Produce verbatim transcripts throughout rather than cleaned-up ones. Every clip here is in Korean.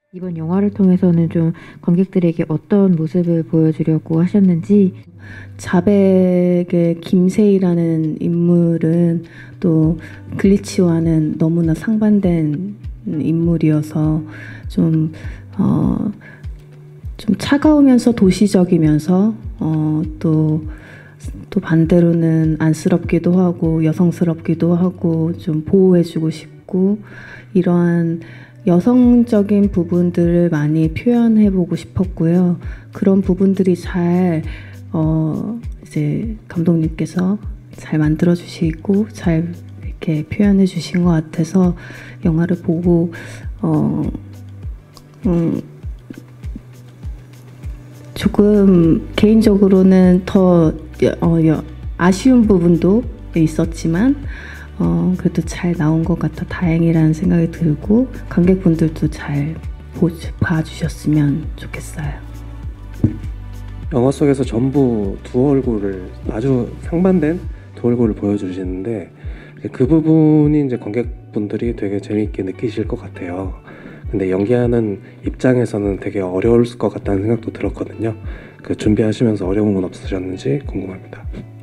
이번 영화를 통해서는 좀 관객들에게 어떤 모습을 보여주려고 하셨는지. 자백의 김세희라는 인물은 또 글리치와는 너무나 상반된 인물이어서 좀, 어, 좀 차가우면서 도시적이면서 어, 또, 또 반대로는 안쓰럽기도 하고 여성스럽기도 하고 좀 보호해주고 싶고, 이러한 여성적인 부분들을 많이 표현해보고 싶었고요. 그런 부분들이 잘 어, 이제 감독님께서 잘 만들어 주시고 잘 이렇게 표현해 주신 것 같아서 영화를 보고 어, 음, 조금 개인적으로는 더 어, 아쉬운 부분도 있었지만 어, 그래도 잘 나온 것 같아 다행이라는 생각이 들고, 관객분들도 잘 보, 봐주셨으면 좋겠어요. 영화 속에서 전부 두 얼굴을, 아주 상반된 두 얼굴을 보여주시는데 그 부분이 이제 관객분들이 되게 재미있게 느끼실 것 같아요. 근데 연기하는 입장에서는 되게 어려울 것 같다는 생각도 들었거든요. 그 준비하시면서 어려운 건 없으셨는지 궁금합니다.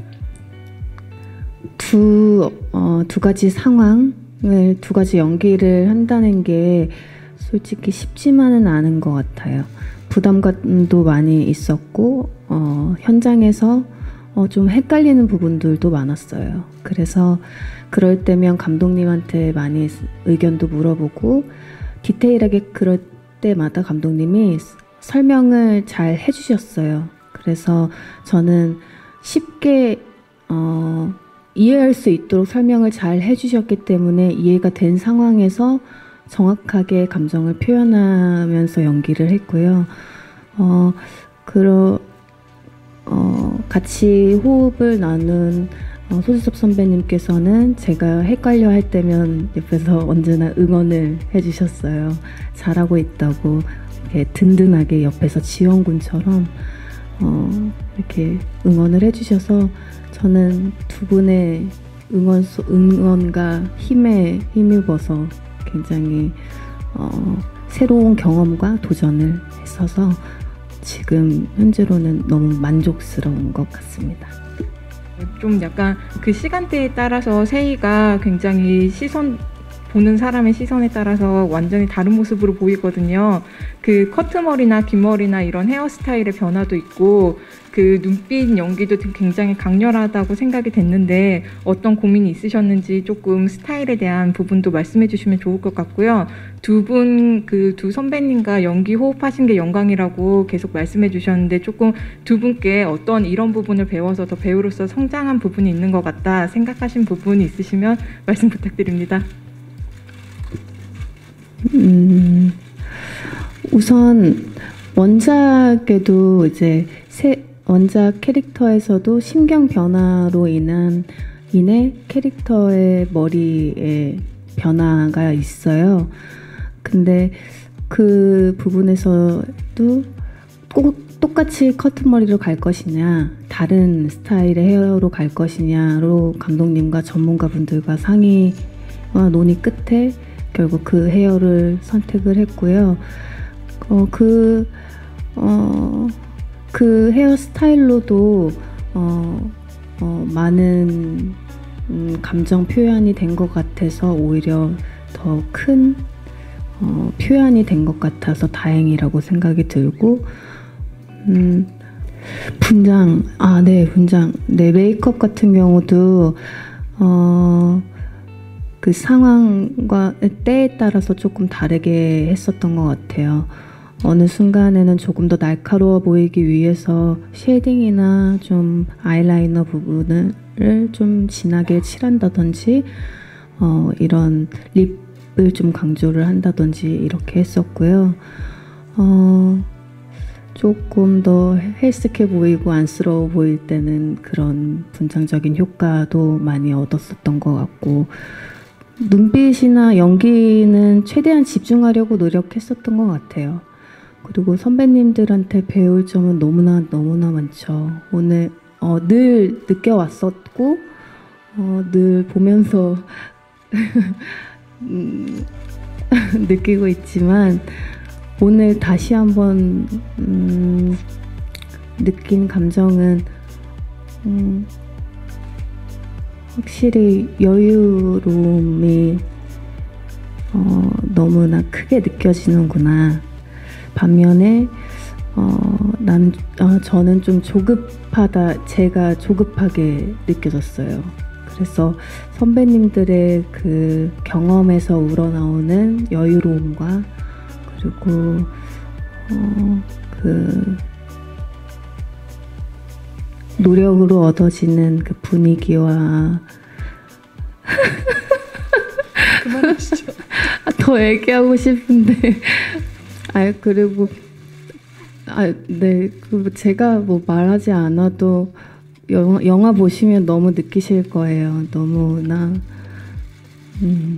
두, 어, 두 가지 상황을, 두 가지 연기를 한다는 게 솔직히 쉽지만은 않은 것 같아요. 부담감도 많이 있었고 어, 현장에서 어, 좀 헷갈리는 부분들도 많았어요. 그래서 그럴 때면 감독님한테 많이 의견도 물어보고, 디테일하게 그럴 때마다 감독님이 설명을 잘 해주셨어요. 그래서 저는 쉽게 어, 이해할 수 있도록 설명을 잘 해주셨기 때문에 이해가 된 상황에서 정확하게 감정을 표현하면서 연기를 했고요. 어, 그러, 어, 같이 호흡을 나눈 어, 소지섭 선배님께서는 제가 헷갈려 할 때면 옆에서 언제나 응원을 해주셨어요. 잘하고 있다고 이렇게 든든하게 옆에서 지원군처럼 어, 이렇게 응원을 해주셔서 저는 두 분의 응원, 응원과 힘에 힘입어서 굉장히 어, 새로운 경험과 도전을 했어서 지금 현재로는 너무 만족스러운 것 같습니다. 좀 약간 그 시간대에 따라서 세희가 굉장히 시선, 보는 사람의 시선에 따라서 완전히 다른 모습으로 보이거든요. 그 커트머리나 긴 머리나 이런 헤어스타일의 변화도 있고, 그 눈빛 연기도 굉장히 강렬하다고 생각이 됐는데 어떤 고민이 있으셨는지 조금 스타일에 대한 부분도 말씀해 주시면 좋을 것 같고요. 두 분, 그 두 선배님과 연기 호흡하신 게 영광이라고 계속 말씀해 주셨는데, 조금 두 분께 어떤 이런 부분을 배워서 더 배우로서 성장한 부분이 있는 것 같다 생각하신 부분이 있으시면 말씀 부탁드립니다. 음, 우선 원작에도 이제 세, 원작 캐릭터에서도 심경 변화로 인한 인해 캐릭터의 머리에 변화가 있어요. 근데 그 부분에서도 꼭 똑같이 커트머리로 갈 것이냐, 다른 스타일의 헤어로 갈 것이냐로 감독님과 전문가분들과 상의와 논의 끝에 결국 그 헤어를 선택을 했고요. 어, 그, 어, 그 헤어스타일로도 어, 어, 많은 음, 감정 표현이 된 것 같아서 오히려 더 큰 어, 표현이 된 것 같아서 다행이라고 생각이 들고, 음, 분장, 아, 네, 분장. 네, 메이크업 같은 경우도 어, 그 상황과 때에 따라서 조금 다르게 했었던 것 같아요. 어느 순간에는 조금 더 날카로워 보이기 위해서 쉐딩이나 좀 아이라이너 부분을 좀 진하게 칠한다든지 어, 이런 립을 좀 강조를 한다든지 이렇게 했었고요. 어, 조금 더 헬스케 보이고 안쓰러워 보일 때는 그런 분장적인 효과도 많이 얻었었던 것 같고, 눈빛이나 연기는 최대한 집중하려고 노력했었던 것 같아요. 그리고 선배님들한테 배울 점은 너무나 너무나 많죠. 오늘 어, 늘 느껴왔었고 어, 늘 보면서 음, 느끼고 있지만 오늘 다시 한번 음, 느낀 감정은 음, 확실히 여유로움이 어, 너무나 크게 느껴지는구나. 반면에 어, 난, 어, 저는 좀 조급하다, 제가 조급하게 느껴졌어요. 그래서 선배님들의 그 경험에서 우러나오는 여유로움과 그리고 어, 그 노력으로 얻어지는 그 분위기와 그만하시죠. 더 얘기하고 싶은데 아 그리고 아 네 그 제가 뭐 말하지 않아도 영화, 영화 보시면 너무 느끼실 거예요. 너무나 음,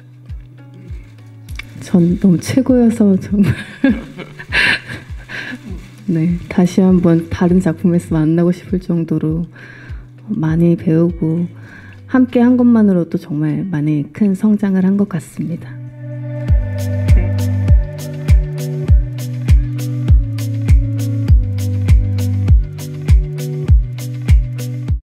전 너무 최고여서 정말 네 다시 한번 다른 작품에서 만나고 싶을 정도로 많이 배우고 함께 한 것만으로도 정말 많이 큰 성장을 한 것 같습니다.